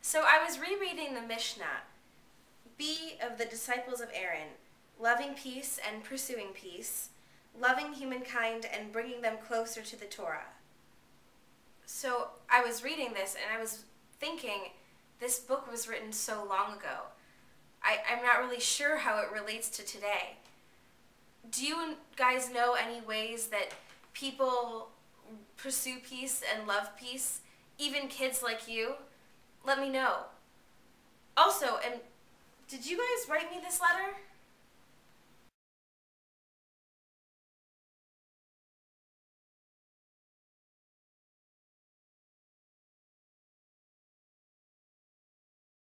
So I was rereading the Mishnah. Be of the disciples of Aaron, loving peace and pursuing peace, loving humankind and bringing them closer to the Torah. So I was reading this and I was thinking, this book was written so long ago. I'm not really sure how it relates to today. Do you guys know any ways that people pursue peace and love peace? Even kids like you? Let me know. Also, did you guys write me this letter?